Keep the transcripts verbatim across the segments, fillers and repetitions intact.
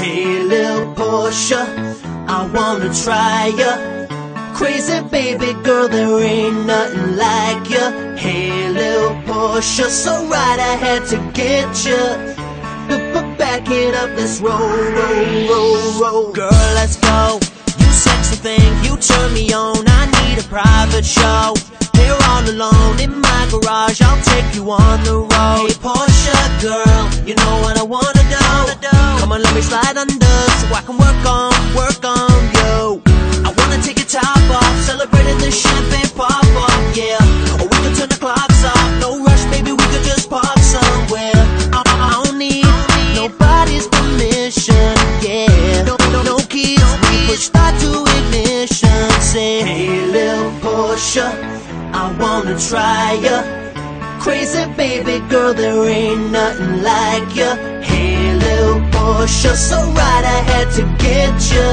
Hey little Porsche, I wanna try ya. Crazy baby girl, there ain't nothing like ya. Hey little Porsche, so right I had to get ya. But back it up, let's roll, roll, roll, roll. Girl, let's go. You sexy thing, you turn me on. I need a private show. Here all alone in my garage, I'll take you on the road. Hey Porsche girl, you know what I wanna do. Come on, let me slide under so I can work on, work on you. I wanna take your top off, celebrating the champagne pop off, yeah. Or we can turn the clocks off, no rush, baby, we could just park somewhere. I, I don't need nobody's permission, yeah. No, no, no keys, we push start to ignition. Say, hey little Porsche, I wanna try ya. Crazy baby girl, there ain't nothing like ya. Hey little Porsche, so right I had to get ya.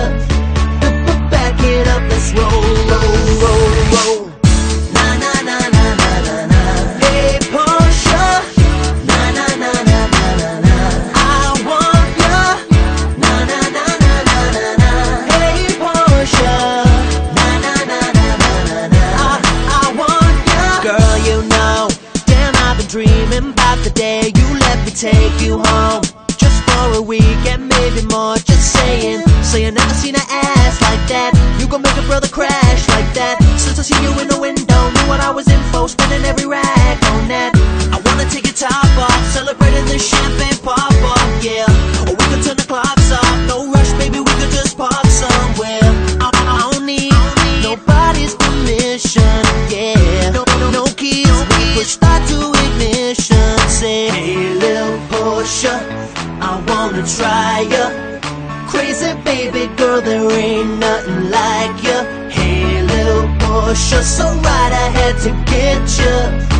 Back it up, let's roll, roll, roll, roll. Na na na na na na na. Hey Porsche, na na na na na na na. I want ya. Na na na na na na na. Hey Porsche, na na na na na na na. I I want ya. Girl, you know, damn, I've been dreaming about the day you let me take you home. Just for a week and maybe more, just saying. So you never seen an ass like that. You gon' make a brother crash like that. Since I see you in the window, knew what I was in for, spending every rag on that. I wanna take your top off, celebrating the champagne pop off, yeah. Or we could turn the clocks off, no rush, baby, we could just park somewhere. I, I don't need nobody's permission, yeah. No, no, no keys, we push start to ignition. Say, hey little Porsche, I wanna try ya. Crazy baby girl, there ain't nothing like ya. Hey little Porsche, so right I had to get ya.